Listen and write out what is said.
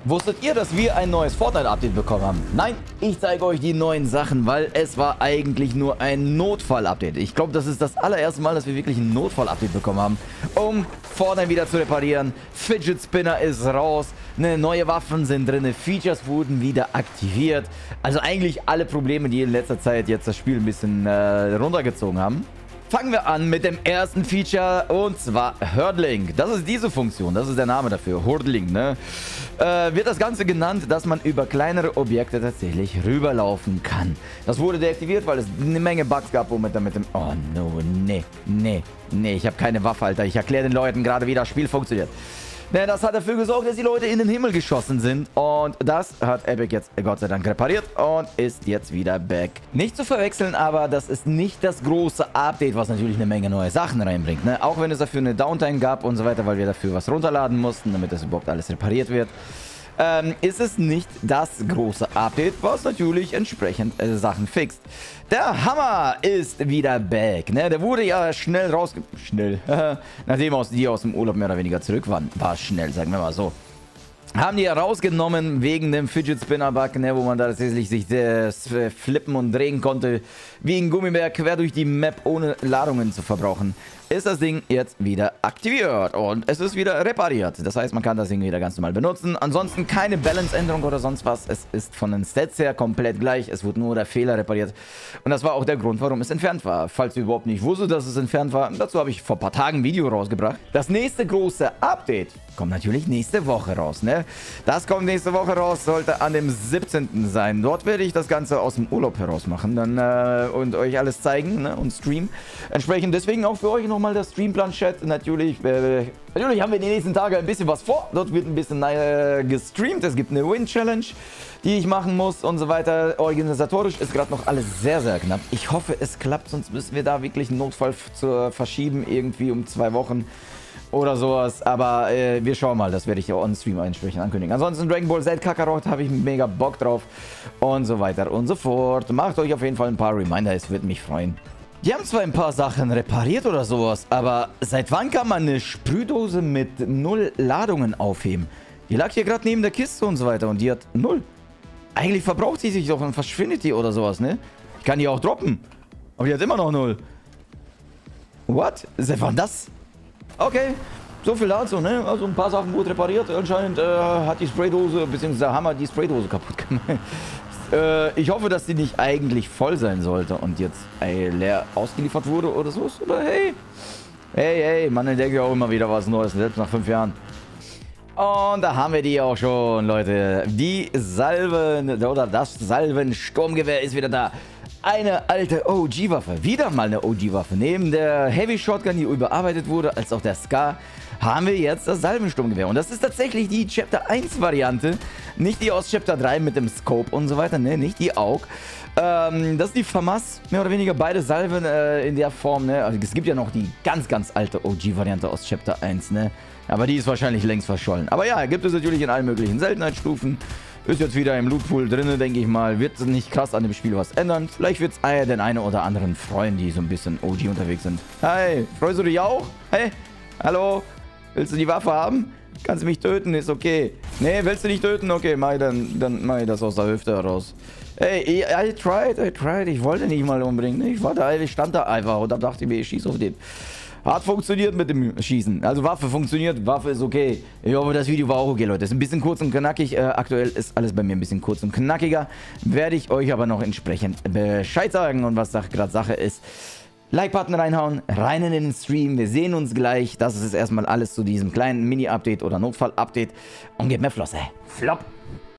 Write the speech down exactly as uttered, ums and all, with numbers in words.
Wusstet ihr, dass wir ein neues Fortnite-Update bekommen haben? Nein, ich zeige euch die neuen Sachen, weil es war eigentlich nur ein Notfall-Update. Ich glaube, das ist das allererste Mal, dass wir wirklich ein Notfall-Update bekommen haben, um Fortnite wieder zu reparieren. Fidget Spinner ist raus, ne, neue Waffen sind drin, Features wurden wieder aktiviert. Also eigentlich alle Probleme, die in letzter Zeit jetzt das Spiel ein bisschen äh, runtergezogen haben. Fangen wir an mit dem ersten Feature, und zwar Hurdling. Das ist diese Funktion, das ist der Name dafür, Hurdling, ne? Äh, wird das Ganze genannt, dass man über kleinere Objekte tatsächlich rüberlaufen kann. Das wurde deaktiviert, weil es eine Menge Bugs gab, womit damit im... Oh, no, nee, nee, nee, ich habe keine Waffe, Alter. Ich erkläre den Leuten gerade, wie das Spiel funktioniert. Ne, das hat dafür gesorgt, dass die Leute in den Himmel geschossen sind. Und das hat Epic jetzt Gott sei Dank repariert und ist jetzt wieder back. Nicht zu verwechseln, aber das ist nicht das große Update, was natürlich eine Menge neue Sachen reinbringt. Ne? Auch wenn es dafür eine Downtime gab und so weiter, weil wir dafür was runterladen mussten, damit das überhaupt alles repariert wird. Ähm, ist es nicht das große Update, was natürlich entsprechend äh, Sachen fixt. Der Hammer ist wieder back, ne? Der wurde ja schnell rausge... Schnell. Nachdem aus, die aus dem Urlaub mehr oder weniger zurück waren. War schnell, sagen wir mal so. Haben die ja rausgenommen wegen dem Fidget Spinner Bug, ne, wo man da tatsächlich sich äh, flippen und drehen konnte, wie ein Gummibär quer durch die Map, ohne Ladungen zu verbrauchen. Ist das Ding jetzt wieder aktiviert und es ist wieder repariert. Das heißt, man kann das Ding wieder ganz normal benutzen. Ansonsten keine Balance-Änderung oder sonst was. Es ist von den Stats her komplett gleich. Es wurde nur der Fehler repariert. Und das war auch der Grund, warum es entfernt war. Falls ihr überhaupt nicht wusstet, dass es entfernt war, dazu habe ich vor ein paar Tagen ein Video rausgebracht. Das nächste große Update kommt natürlich nächste Woche raus, ne? Das kommt nächste Woche raus, sollte an dem siebzehnten sein. Dort werde ich das Ganze aus dem Urlaub heraus machen dann, äh, und euch alles zeigen, ne? Und streamen. Entsprechend deswegen auch für euch nochmal das Streamplan-Chat. Natürlich, äh, natürlich haben wir die nächsten Tage ein bisschen was vor. Dort wird ein bisschen äh, gestreamt. Es gibt eine Win-Challenge, die ich machen muss und so weiter. Organisatorisch ist gerade noch alles sehr, sehr knapp. Ich hoffe, es klappt, sonst müssen wir da wirklich einen Notfall zu verschieben, irgendwie um zwei Wochen. Oder sowas, aber äh, wir schauen mal, das werde ich ja on-stream entsprechend ankündigen. Ansonsten Dragon Ball Z Kakarot habe ich mega Bock drauf und so weiter und so fort. Macht euch auf jeden Fall ein paar Reminder, es würde mich freuen. Die haben zwar ein paar Sachen repariert oder sowas, aber seit wann kann man eine Sprühdose mit null Ladungen aufheben? Die lag hier gerade neben der Kiste und so weiter und die hat null. Eigentlich verbraucht sie sich doch und verschwindet die oder sowas, ne? Ich kann die auch droppen, aber die hat immer noch null. What? Seit wann das? Okay, so viel dazu, ne? Also ein paar Sachen gut repariert. Anscheinend äh, hat die Spraydose, beziehungsweise haben wir die Spraydose kaputt gemacht. äh, ich hoffe, dass die nicht eigentlich voll sein sollte und jetzt ey, leer ausgeliefert wurde oder so. Oder hey, hey, hey, man entdeckt ja auch immer wieder was Neues, selbst nach fünf Jahren. Und da haben wir die auch schon, Leute. Die Salven, oder das Salven-Sturmgewehr ist wieder da. Eine alte O G-Waffe. Wieder mal eine O G-Waffe. Neben der Heavy Shotgun, die überarbeitet wurde, als auch der Scar, haben wir jetzt das Salvensturmgewehr. Und das ist tatsächlich die Chapter eins Variante. Nicht die aus Chapter drei mit dem Scope und so weiter. Ne, nicht die A U G. Ähm, das ist die FAMAS. Mehr oder weniger beide Salven äh, in der Form. Ne? Also es gibt ja noch die ganz, ganz alte O G-Variante aus Chapter eins. Ne? Aber die ist wahrscheinlich längst verschollen. Aber ja, gibt es natürlich in allen möglichen Seltenheitsstufen. Ist jetzt wieder im Lootpool drin, denke ich mal. Wird nicht krass an dem Spiel was ändern. Vielleicht wird es den einen oder anderen freuen, die so ein bisschen O G unterwegs sind. Hi, freust du dich auch? Hey, hallo? Willst du die Waffe haben? Kannst du mich töten? Ist okay. Nee, willst du nicht töten? Okay, mach ich dann, dann mach ich das aus der Hüfte heraus. Hey, I, I tried, I tried. Ich wollte nicht mal umbringen. Ich war da, ich stand da einfach und da dachte ich mir, ich schieße auf den. Hat funktioniert mit dem Schießen. Also Waffe funktioniert, Waffe ist okay. Ich hoffe, das Video war auch okay, Leute. Ist ein bisschen kurz und knackig. Äh, aktuell ist alles bei mir ein bisschen kurz und knackiger. Werde ich euch aber noch entsprechend Bescheid sagen. Und was gerade Sache ist, Like-Button reinhauen, rein in den Stream. Wir sehen uns gleich. Das ist erstmal alles zu diesem kleinen Mini-Update oder Notfall-Update. Und gebt mir Flosse. Flop.